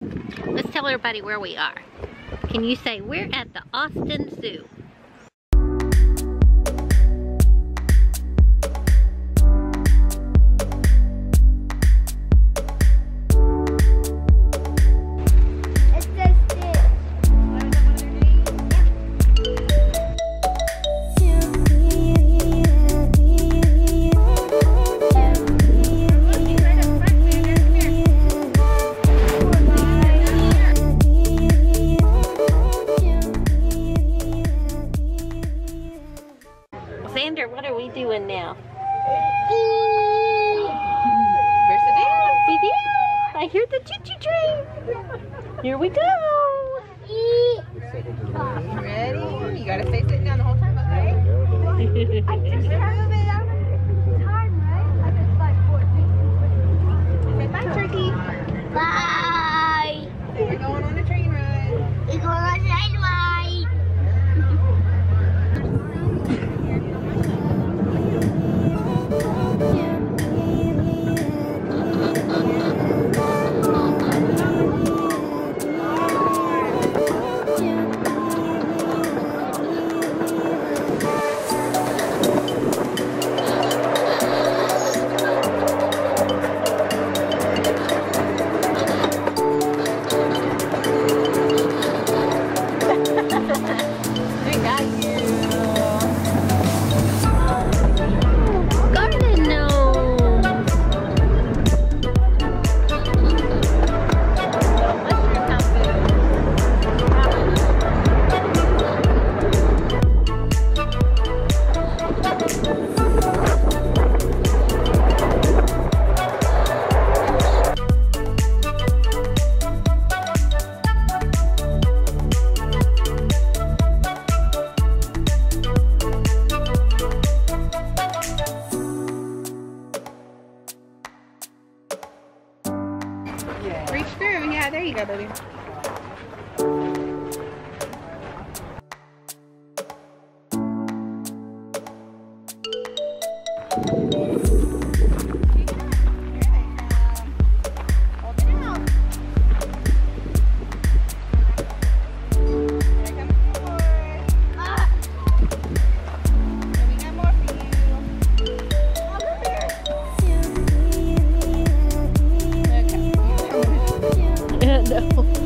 Let's tell everybody where we are. Can you say we're at the Austin Zoo? Xander, what are we doing now? Where's the dance? I hear the choo-choo train. Here we go. You ready? You gotta stay sitting down the whole time, okay? Say bye, turkey. Bye. We're going on a train ride. We're going on a train ride. Reach through. Yeah, there you go, baby. No.